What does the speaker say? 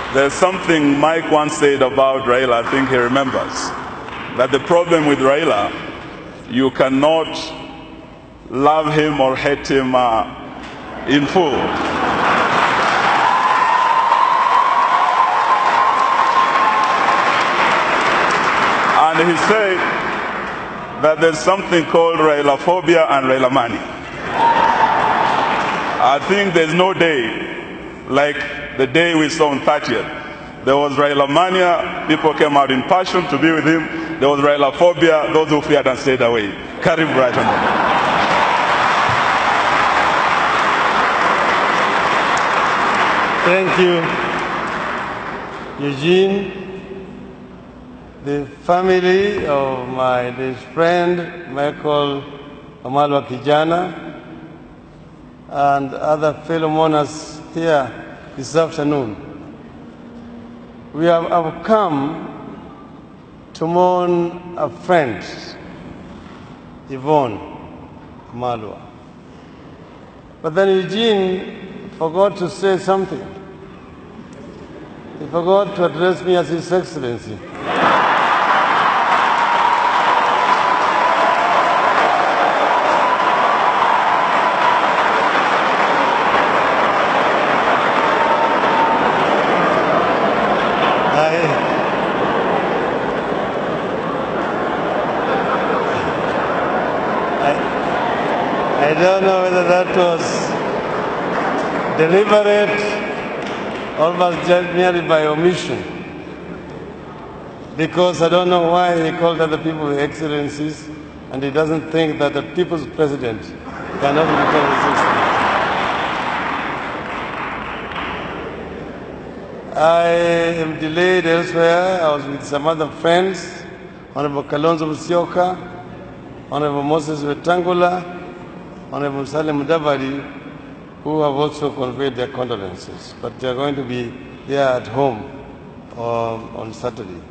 There's something Mike once said about Raila, I think he remembers, that the problem with Raila, you cannot love him or hate him in full. And he said that there's something called Railaphobia and Railamania. I think there's no day like the day we saw on 30th. There was Railamania, people came out in passion to be with him. There was Railaphobia, those who feared and stayed away. Karibu Brighton. Thank you, Eugene. The family of my dear friend, Michael Wamalwa Kijana, and other fellow mourners here this afternoon. We have come to mourn a friend, Yvonne Wamalwa. But then Eugene forgot to say something. He forgot to address me as His Excellency. I don't know whether that was deliberate or was just merely by omission, because I don't know why he called other people excellencies, and he doesn't think that the people's president cannot become his excellency. I am delayed elsewhere. I was with some other friends, Honorable Kalonzo Musyoka, Honorable Moses Wetangula, Honorable Salim Mudavadi, who have also conveyed their condolences, but they are going to be here at home on Saturday.